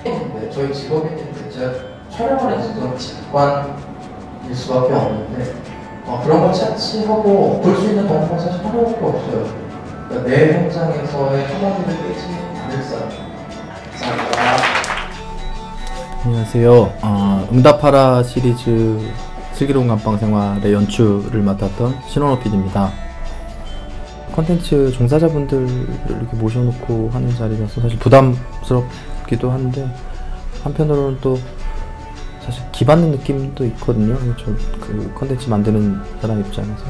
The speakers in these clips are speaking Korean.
네, 저희 직업인데 제가 촬영을 했었던 직관일 수밖에 없는데 그런 걸 채취하고 볼 수 있는 방법은 사실 하나밖에 없어요. 그러니까 내 현장에서의 한마디를 빼지 않을 사람. 감사합니다. 안녕하세요. 응답하라 시리즈 슬기로운 감방 생활의 연출을 맡았던 신원호 PD입니다. 컨텐츠 종사자분들 이렇게 모셔놓고 하는 자리라서 사실 부담스럽기도 한데, 한편으로는 또 사실 기받는 느낌도 있거든요. 그 컨텐츠 만드는 사람 입장에서.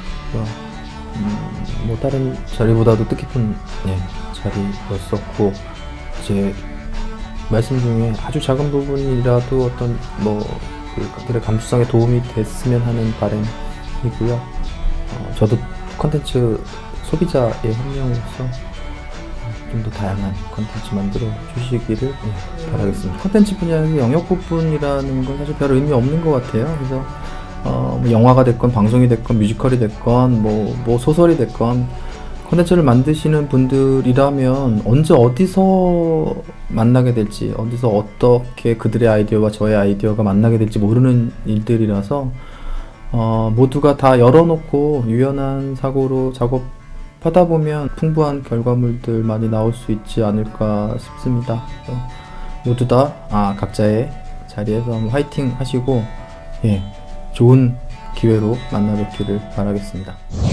뭐 다른 자리보다도 뜻깊은 자리였었고, 제 말씀 중에 아주 작은 부분이라도 어떤 그들의 감수성에 도움이 됐으면 하는 바람이고요. 저도 컨텐츠 소비자의 한 명으로서 좀 더 다양한 컨텐츠 만들어 주시기를 바라겠습니다. 컨텐츠 분야의 영역 부분이라는 건 사실 별 의미 없는 것 같아요. 그래서 뭐 영화가 됐건 방송이 됐건 뮤지컬이 됐건 뭐 소설이 됐건 콘텐츠를 만드시는 분들이라면 언제 어디서 만나게 될지, 어디서 어떻게 그들의 아이디어와 저의 아이디어가 만나게 될지 모르는 일들이라서 모두가 다 열어놓고 유연한 사고로 작업하다 보면 풍부한 결과물들 많이 나올 수 있지 않을까 싶습니다. 모두 다 각자의 자리에서 화이팅 하시고 좋은 기회로 만나 뵙기를 바라겠습니다.